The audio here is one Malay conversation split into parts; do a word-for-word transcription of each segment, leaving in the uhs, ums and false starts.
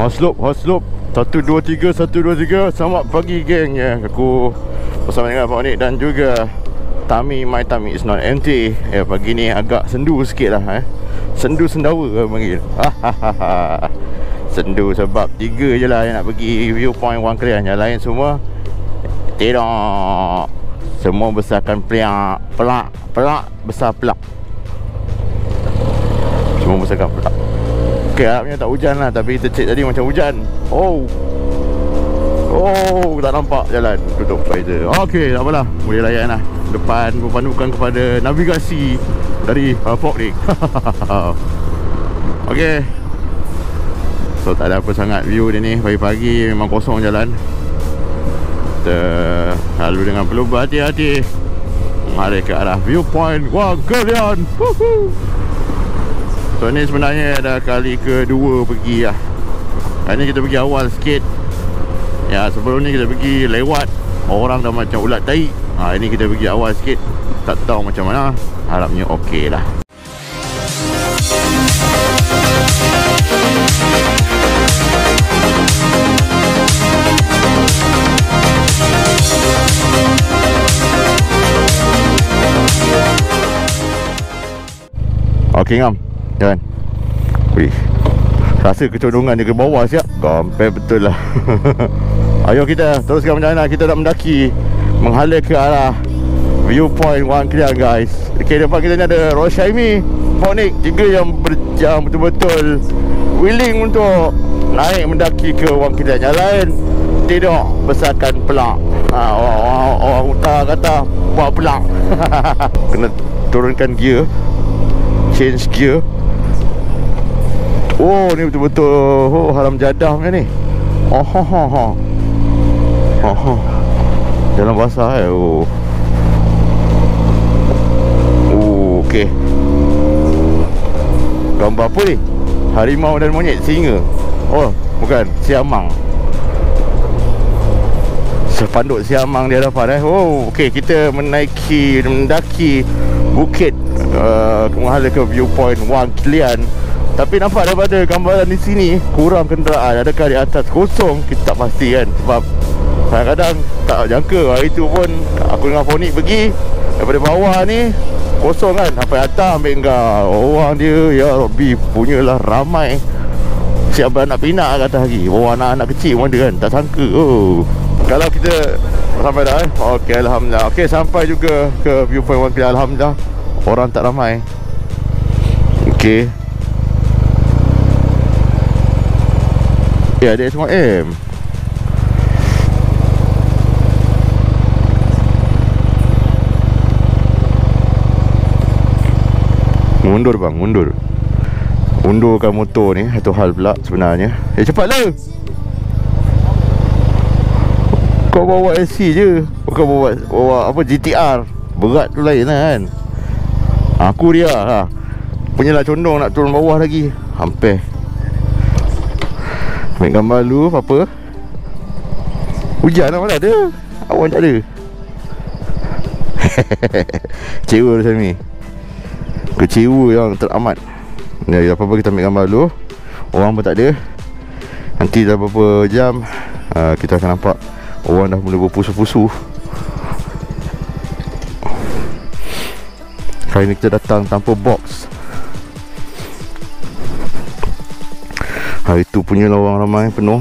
Hot slope, hot slope. Satu, dua, tiga, satu, dua, tiga. Selamat pagi geng ya. Aku bersama dengan Pak Nik dan juga Tami. My tummy is not empty. Ya, pagi ni agak sendu sikit lah eh. Sendu sendawa orang panggil. Sendu sebab tiga je lah yang nak pergi viewpoint Wang Kelian. Yang lain semua tidak. Semua besarkan pelak. Pelak, pelak, besar pelak. Semua besarkan pelak. Okay, harapnya tak hujan lah. Tapi kita cek tadi macam hujan. Oh Oh, tak nampak jalan. Tutup visor. Okay, tak apalah, boleh layan lah. Depan berpandukan kepada navigasi dari uh, Ford ni. Okay. So tak ada apa sangat view dia ni. Pagi-pagi memang kosong jalan. Kita lalu dengan perlu berhati-hati. Mari ke arah viewpoint Wang Kelian. Woohoo. So ni sebenarnya dah kali kedua pergi lah. Kali ni kita pergi awal sikit. Ya, sebelum ni kita pergi lewat, orang dah macam ulat tahi. Ha, ini kita pergi awal sikit. Tak tahu macam mana. Harapnya okey lah. Okey ngam. Jalan. Wih, rasa kecondongan dia ke bawah siap. Gampang betul lah. Ayo kita teruskan perjalanan. Kita nak mendaki, menghala ke arah viewpoint Wang Kelian guys. Okay, depan kita ni ada Roshaimi, Pak Nik, tiga yang, ber, yang betul-betul willing untuk naik mendaki ke Wang Kelian. Yang lain tidak, besarkan pelak. ha, Orang, orang, orang utara kata buat pelak. Kena turunkan gear, change gear. Oh, ni betul-betul oh, haram jadah punya ni. Oh, ha, ha, ha. Oh, ha. Jalan basah eh. Oh. Oh, okey. Gambar apa ni? Harimau dan monyet, singa. Oh, bukan, siamang. Sepanduk siamang dia dapat eh. Oh, okey, kita menaiki, mendaki bukit uh, menghala ke viewpoint Wang Kelian. Tapi nampak daripada gambaran di sini kurang kenderaan. Adakah di atas kosong? Kita tak pasti kan. Sebab kadang-kadang tak jangka. Hari tu pun aku dengan Pak Nik pergi daripada bawah ni kosong kan. Sampai atas ambil enggak. Orang dia ya Rabbi punyalah ramai. Siap beranak pinak kata lagi. Bawa anak-anak kecil pun ada kan. Tak sangka. Oh, kalau kita sampai dah eh. Okey, alhamdulillah. Okey, sampai juga ke viewpoint Wang Kelian. Alhamdulillah, orang tak ramai. Okey. Ya, ada semua M. Mundur bang, mundur. Undurkan motor ni. Satu hal pula sebenarnya. Eh, cepatlah. Kau bawa S C je. Bukan bawa, bawa apa, G T R. Berat tu lain lah kan. Aku dia ha. Punyalah condong nak turun bawah lagi. Hampir. Ambil gambar dulu apa-apa. Hujan lah mana ada. Awan tak ada. Kecewa macam ni. Kecewa yang teramat. Ya, apa-apa kita ambil gambar dulu. Orang pun tak ada. Nanti dah beberapa jam uh, kita akan nampak orang dah mula berpusu-pusu. Kali ni kita datang tanpa box. Hari tu punya orang ramai penuh.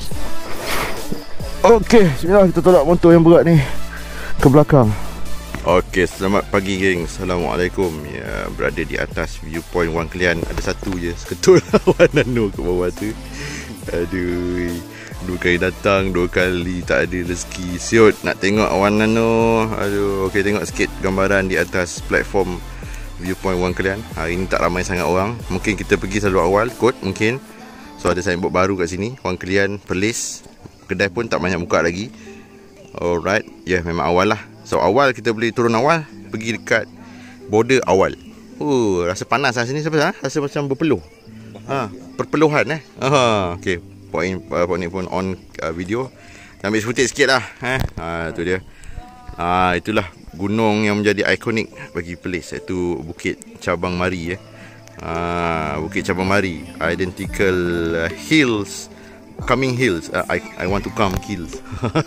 Okey, bismillah, kita tolak motor yang berat ni ke belakang. Okey, selamat pagi geng. Assalamualaikum. Ya, berada di atas viewpoint Wang Kelian. Ada satu je seketul awan nano ke bawah tu. Aduh, dua kali datang, dua kali tak ada rezeki. Siut nak tengok awan nano. Aduh, okey, tengok sikit gambaran di atas platform viewpoint Wang Kelian. Hari ni tak ramai sangat orang. Mungkin kita pergi selalu awal kot, mungkin. So ada signboard baru kat sini, Wang Kelian Perlis. Kedai pun tak banyak buka lagi. Alright, ya yeah, memang awal lah. So awal kita boleh turun awal, pergi dekat border awal. Oh, rasa panas lah sini sebab rasa macam berpeluh. Ha, perpeluhan eh. Ha, okey. Point uh, point ni pun on uh, video. Ambil footage sikit lah eh. Ha, tu dia. Ha, itulah gunung yang menjadi ikonik bagi Perlis, iaitu Bukit Cabang Mari eh. Ha, Bukit Cabang Mari, identical uh, hills coming hills. Uh, I I want to come hills.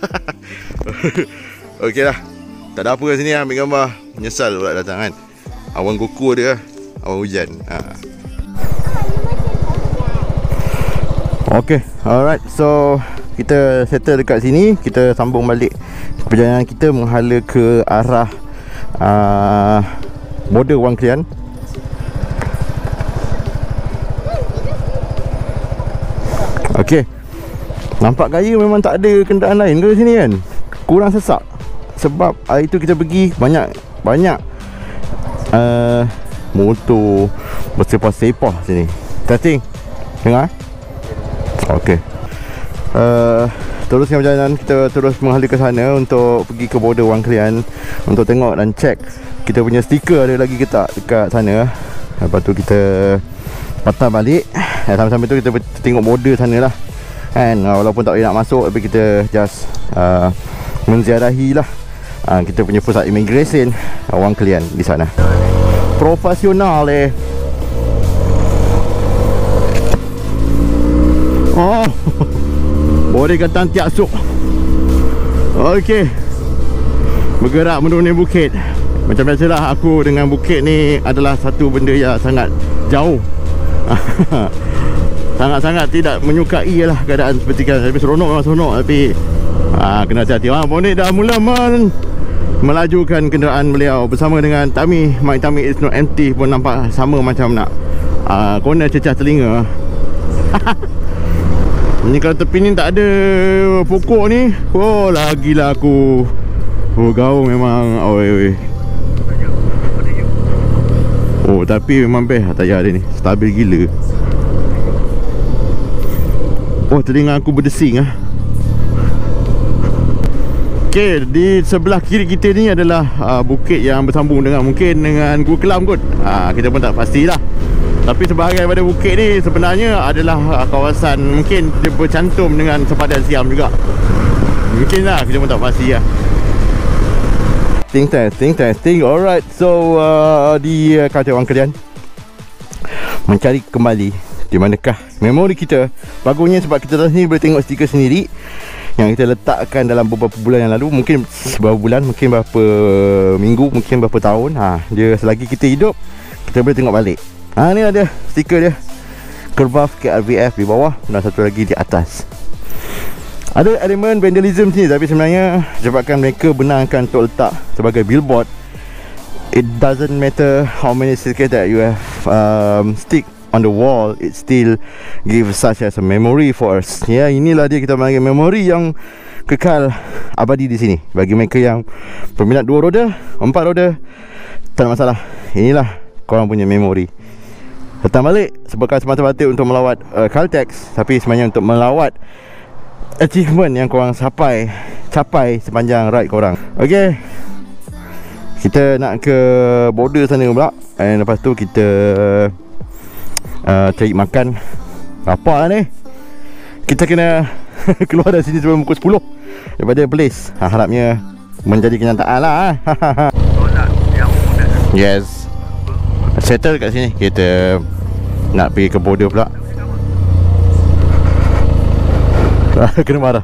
Okey lah. Tak ada apa kat sini lah, ambil gambar. Menyesal pula datang kan. Awan gugur dia, awan hujan. Ha. Okay, alright. So kita settle dekat sini. Kita sambung balik perjalanan kita menghala ke arah uh, border Wang Kelian. Okay, nampak gaya memang tak ada kenderaan lain ke sini kan. Kurang sesak. Sebab hari tu kita pergi banyak banyak uh, motor bersepah-sepah sini. Testing. Dengar? Okay. uh, Teruskan perjalanan. Kita terus menghala ke sana untuk pergi ke border Wang Kelian, untuk tengok dan check kita punya stiker ada lagi ke tak dekat sana. Lepas tu kita patah balik. eh, Sampai-sampai tu kita tengok border sana lah kan. Walaupun tak boleh nak masuk, tapi kita just uh, menziarahi lah uh, kita punya pusat immigration Wang Kelian di sana. Profesional eh. Oh, boleh kata tiak suk. Okey, bergerak menuruni bukit. Macam biasalah, aku dengan bukit ni adalah satu benda yang sangat jauh. Sangat-sangat tidak menyukai lah keadaan seperti kan. Tapi seronok memang seronok. Tapi ha, kena hati-hati. Ha, Bonek dah mula men melajukan kenderaan beliau bersama dengan Tami. Mike Tami is not empty pun nampak sama macam nak uh, corner cecah telinga. Ni kalau tepi ni tak ada pokok ni, oh lagilah aku. Oh gaung memang. Oi oi. Oh tapi memang best tayar dia ni, stabil gila. Oh telinga aku berdesing ah. Okay, di sebelah kiri kita ni adalah uh, bukit yang bersambung dengan mungkin dengan Gua Kelam kot. uh, Kita pun tak pastilah. Tapi sebahagian daripada bukit ni sebenarnya adalah uh, kawasan, mungkin dia bercantum dengan sepadan Siam juga. Mungkin lah, kita pun tak pasti lah. Testing, testing, testing. Alright, so uh, di uh, kawasan Wang Kelian mencari kembali di manakah memori kita. Bagusnya sebab kita dah sini boleh tengok stiker sendiri yang kita letakkan dalam beberapa bulan yang lalu. Mungkin beberapa bulan, mungkin beberapa minggu, mungkin beberapa tahun. Ha, dia selagi kita hidup, kita boleh tengok balik. Ha, ni ada stiker dia, Kerbaf K R V F di bawah dan satu lagi di atas. Ada elemen vandalism sini, tapi sebenarnya sebabkan mereka benarkan untuk letak sebagai billboard, it doesn't matter how many stickers that you have um, stick on the wall, it still gives such as a memory for us. Ya, inilah dia, kita panggil memori yang kekal abadi di sini. Bagi mereka yang peminat dua roda, empat roda, tak ada masalah. Inilah korang punya memori. Datang balik bukan semata-mata untuk melawat uh, Caltex, tapi sebenarnya untuk melawat achievement yang korang capai capai sepanjang ride korang. Okay, kita nak ke border sana pula. And lepas tu kita uh, cari makan. Lapar ni. Kita kena keluar dari sini sebelum pukul sepuluh daripada place. ha, Harapnya menjadi kenyataan lah. Yes, settle kat sini. Kita nak pergi ke border pula. Kena marah.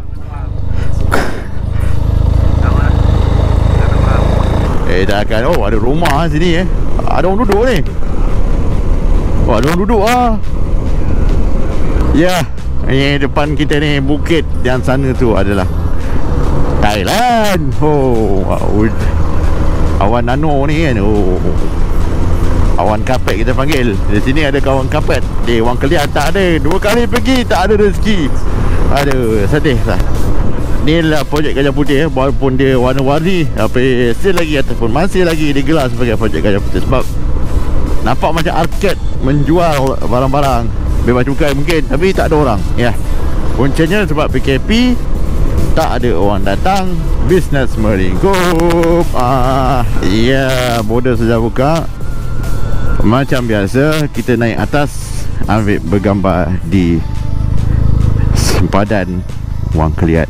Eh tak akan. Oh ada rumah sini eh. Ada orang duduk ni. Oh ada orang duduk ah. Ya, ini depan kita ni bukit yang sana tu adalah Thailand. Oh wow. Awan nano ni kan. Oh, awan kapet kita panggil. Di sini ada kawan kapet. Di Wang Kelian tak ada. Dua kali pergi tak ada rezeki. Aduh, sedih lah. Ni lah projek Gajah Putih eh. Walaupun dia warna-warni, tapi still lagi ataupun masih lagi digelar sebagai projek Gajah Putih. Sebab nampak macam arcade menjual barang-barang bebas cukai mungkin, tapi tak ada orang. Ya, puncanya sebab P K P, tak ada orang datang, bisnes meringkup. Ah, ya, border sudah buka. Macam biasa, kita naik atas, ambil bergambar di sempadan Wang Kelian.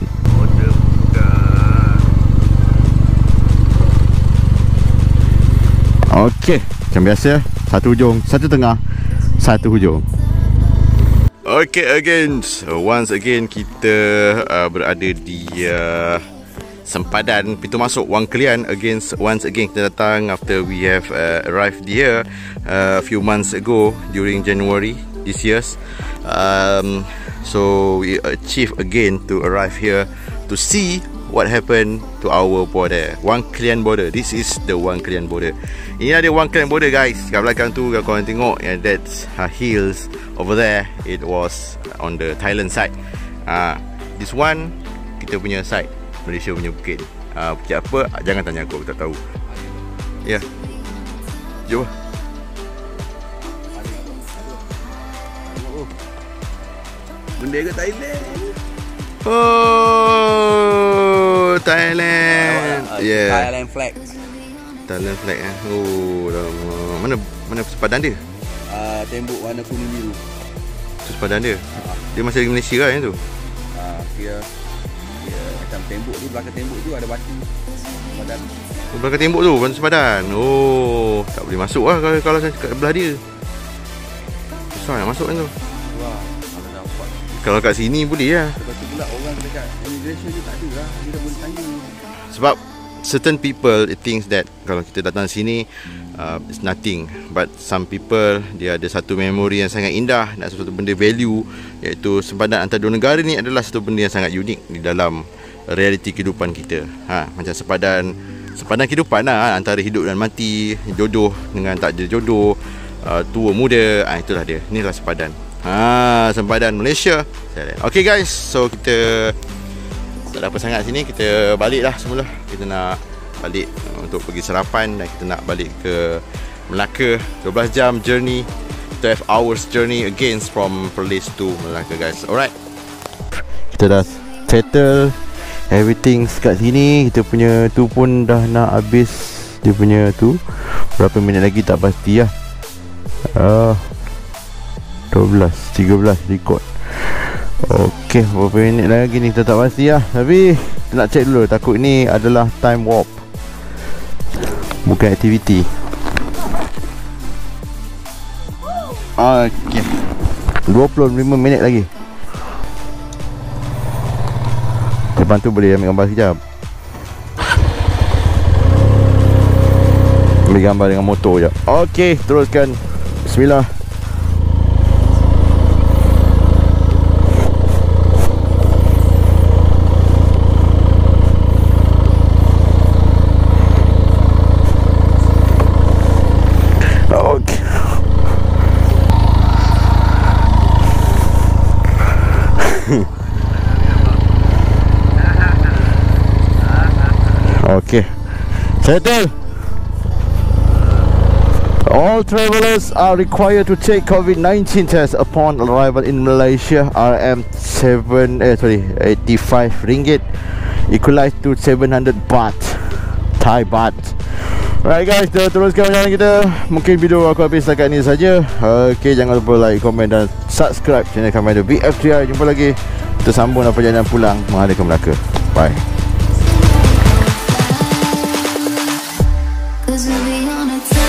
Okey, macam biasa, satu hujung, satu tengah, satu hujung. Okay, again, so once again kita uh, berada di uh, sempadan pintu masuk Wang Kelian. Again, once again kita datang after we have uh, arrived here uh, a few months ago during January this year. Um, so we achieve again to arrive here to see what happened to our border, Wang Kelian border. This is the Wang Kelian border. Ini ada Wang Kelian border guys. Kat belakang tu kalau korang tengok, yeah, that's uh, hills over there. It was on the Thailand side. uh, This one kita punya side, Malaysia punya bukit. uh, Bukit apa? Jangan tanya aku, aku tak tahu. Ya, yeah. Jom. Bendera Thailand. Oh, Thailand. Uh, Yeah. Thailand flag. Thailand flag eh. Oh, lama. Mana mana sepadan dia? Uh, tembok warna kuning biru. Tu sepadan dia. Dia masih di Malaysia kan tu? Uh, dia, dia macam tembok tu, belakang tembok tu ada batu. Sepadan. Oh, belakang tembok tu bukan sepadan. Oh, tak boleh masuk lah kalau kalau saya kat belah dia. Susah nak masuk kan tu. Wah, kalau nampak. Kalau kat sini boleh lah. Lepas tu pula orang dekat immigration dia tak ada lah. Dia dah boleh tanya. Sebab certain people it thinks that kalau kita datang sini uh, it's nothing, but some people dia ada satu memori yang sangat indah dan satu benda value, iaitu sempadan antara dua negara ni adalah satu benda yang sangat unik di dalam realiti kehidupan kita. Ha, macam sepadan sepadan kehidupan lah, antara hidup dan mati, jodoh dengan tak ada jodoh, uh, tua muda, ha, itulah dia. Inilah sempadan. Ha, sempadan Malaysia. Okay guys, so kita tak ada apa sangat sini, kita balik lah semula. Kita nak balik untuk pergi sarapan dan kita nak balik ke Melaka. Dua belas jam journey, twelve hours journey again from Perlis to Melaka guys. Alright, kita dah settle everything kat sini. Kita punya tu pun dah nak habis. Dia punya tu berapa minit lagi tak pasti lah. uh, dua belas, tiga belas record. Okey, berapa minit lagi ni kita tak pasti lah. Tapi kita nak check dulu, takut ni adalah time warp, bukan aktiviti. Okey, dua puluh lima minit lagi. Lepas tu boleh ambil gambar sekejap. Ambil gambar dengan motor je. Okey, teruskan. Bismillah. Okay, settle. All travelers are required to take COVID nineteen test upon arrival in Malaysia. R M seven eh sorry eighty-five ringgit equalized to seven hundred baht, Thai baht. Alright guys, kita teruskan perjalanan kita. Mungkin video aku habis setakat ni saja. Okay, jangan lupa like, komen dan subscribe channel kami ada B F T I. Jumpa lagi. Kita sambung perjalanan pulang menghadap ke Melaka. Bye.